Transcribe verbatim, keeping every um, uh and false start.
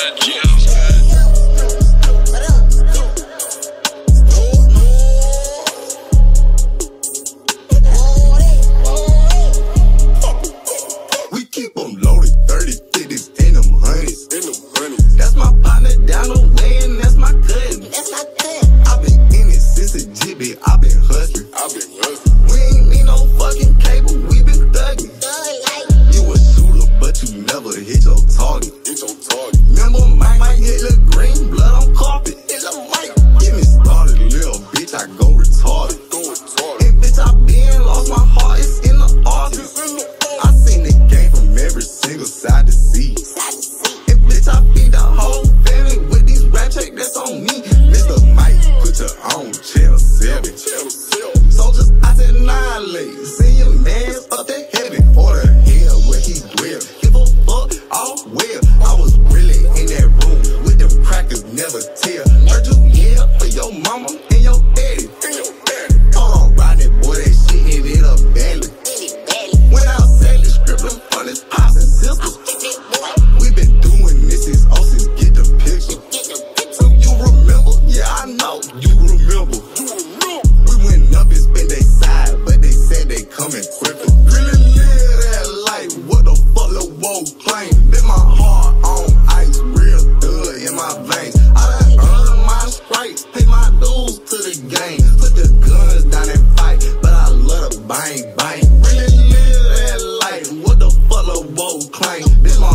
We keep them loaded, thirty, fifties, and them hundreds. That's my partner down the way, and that's my cousin. That's my cousin. I've been in it since a jibby, I've been hustling. I've been hustling. We ain't need no fucking cable, we been thugging. Thug like You a shooter, but you never hit your target. Hit your target. Remember Mike, Mike hit the green, blood on carpet. it's a mic. Get me started, little bitch, I go retarded. Go retarded. And bitch, I been lost my heart, it's in the artist. I seen the game from every single side to see. Side to see. And bitch, I feed the whole family with these rap checks that's on me. Mister Mike, put your own channel seven. Tell yourself. Soldiers, I said annihilate. Send your mans up to heaven or to hell where he dwell. Give a fuck, all well. I was really in that room with them crackers, never tell. Heard you yell for your mama and your daddy. In your daddy. Hold on, ride that boy, that shit hit it up badly. Hit it badly. When I was selling, scribbling fun his pops and sisters. Get that boy. We been doing this since oh since get the picture. Get the picture. You remember? Yeah, I know. You remember. You remember. We went up and spent they side, but they said they coming quicker. Really live that life. What the fuck, Lil' Woe claim? Been my heart on ice, real thug in my veins. I done earned my stripes, pay my dues to the game. Put the guns down and fight, but I love the bang bang. Really live that life. What the fuck, Lil' Woe claim? Been my